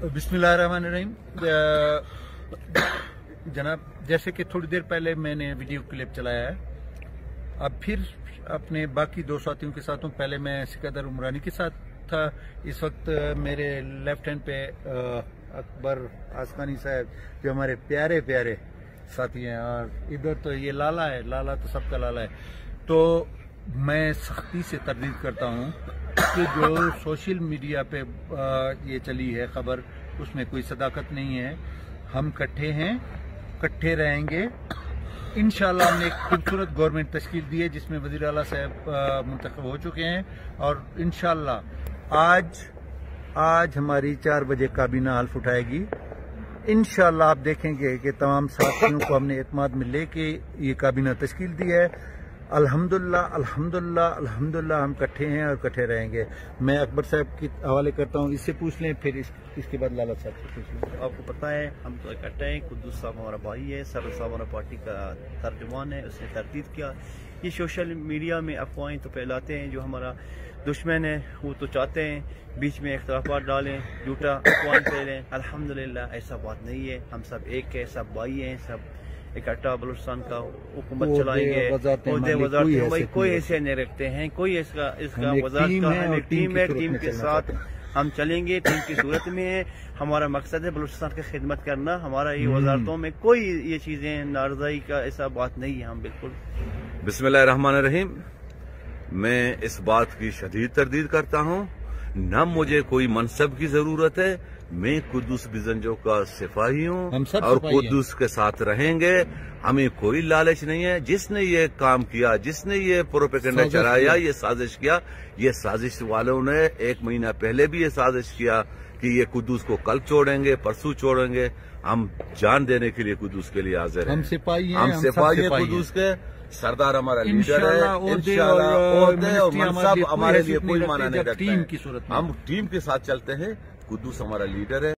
बिस्मिल्लाहिर्रहमानिर्रहीम। जनाब, जैसे कि थोड़ी देर पहले मैंने वीडियो क्लिप चलाया है, अब फिर अपने बाकी दो साथियों के साथ हूँ। पहले मैं सिकंदर उमरानी के साथ था, इस वक्त मेरे लेफ्ट हैंड पे अकबर आसमानी साहब, जो हमारे प्यारे प्यारे साथी हैं, और इधर तो ये लाला है, लाला तो सबका लाला है। तो मैं सख्ती से तरदीद करता हूँ कि जो सोशल मीडिया पे ये चली है खबर, उसमें कोई सदाकत नहीं है। हम इकट्ठे हैं, इकट्ठे रहेंगे इंशाल्लाह। हमने एक खूबसूरत गवर्नमेंट तश्कील दी है जिसमें वज़ीर आला साहब मुंतखब हो चुके हैं, और इंशाल्लाह आज हमारी 4 बजे काबीना हल्फ उठाएगी। इंशाल्लाह आप देखेंगे कि तमाम साथियों को हमने एतमाद में लेके ये काबीना तश्कील दी है। अल्हम्दुलिल्लाह अल्हम्दुलिल्लाह अल्हम्दुलिल्लाह हम इकट्ठे हैं और इकट्ठे रहेंगे। मैं अकबर साहब के हवाले करता हूँ, इससे पूछ लें, फिर इसके बाद लाला साहब से पूछ लें। आपको पता है हम तो इकट्ठे हैं। कुद्दूस साहब हमारा भाई है, सर साहब हमारा पार्टी का तर्जुमान है, उसने तरदीद किया। ये सोशल मीडिया में अफवाहें तो फैलाते हैं, जो हमारा दुश्मन है वो तो चाहते हैं बीच में इख्तलाफात डालें, झूठा अफवाहें फैलें। अल्हम्दुलिल्लाह ऐसा बात नहीं है। हम सब एक है, सब भाई हैं, सब इकट्ठा बलूचिस्तान का हुकूमत चलाएंगे। कोई हैसियत नहीं रखते हैं, कोई इसका वजारत का हमें टीम है, टीम के साथ हम चलेंगे। टीम की सूरत में है, हमारा मकसद है बलूचिस्तान की खिदमत करना। हमारा ये वजारतों में कोई ये चीजें नारज़ाई का ऐसा बात नहीं है। हम बिल्कुल बिस्मिल्लाहिर्रहमानिर्रहीम। मैं इस बात की शदीद तरदीद करता हूँ, न मुझे कोई मनसब की जरूरत है। मैं कुद्दूस बिजंजो का सिपाही हूँ और कुद्दूस के साथ रहेंगे। हमें कोई लालच नहीं है। जिसने ये काम किया, जिसने ये प्रोपेगेंडा चलाया, ये साजिश किया, ये साजिश वालों ने 1 महीना पहले भी ये साजिश किया कि ये कुद्दूस को कल छोड़ेंगे, परसों छोड़ेंगे। हम जान देने के लिए कुद्दूस के लिए हाजिर हैं। हम सिपाही हैं, हम सिपाही हैं कुद्दूस के। सरदार हमारा लीडर है, इंशाल्लाह ओहदे और मनसब हमारे लिए कोई माना नहीं रखता है। हम टीम के साथ चलते हैं। कुद्दूस हमारा लीडर है।